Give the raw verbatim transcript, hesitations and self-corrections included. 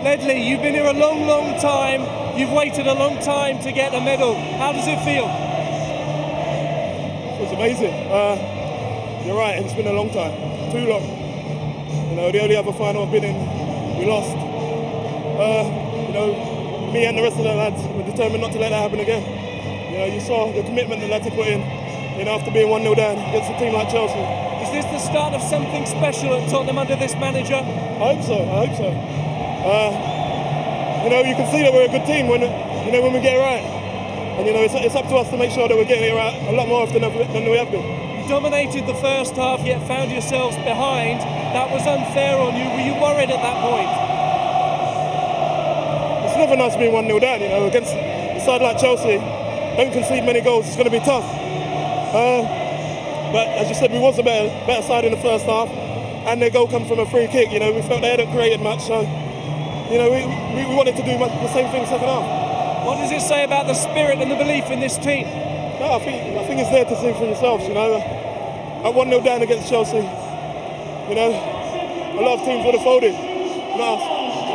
Ledley, you've been here a long, long time. You've waited a long time to get a medal. How does it feel? It's amazing. Uh, you're right, it's been a long time, too long. You know, the only other final I've been in, we lost. Uh, you know, me and the rest of the lads were determined not to let that happen again. You know, you saw the commitment the lads have put in, you know, after being one nil down against a team like Chelsea. Is this the start of something special at Tottenham under this manager? I hope so, I hope so. Uh, you know, you can see that we're a good team when, you know, when we get it right. And, you know, it's, it's up to us to make sure that we're getting it right a lot more often than we have been. You dominated the first half, yet found yourselves behind. That was unfair on you. Were you worried at that point? It's never nice being one nil down, you know, against a side like Chelsea. Don't concede many goals, it's going to be tough. Uh, but as you said, we was a better, better side in the first half, and their goal come from a free kick. You know, we felt they hadn't created much, so you know, we, we, we wanted to do much, the same thing second half. What does it say about the spirit and the belief in this team? No, I think I think it's there to see for yourselves. You know, at one nil down against Chelsea, you know, a lot of teams would have folded, not us.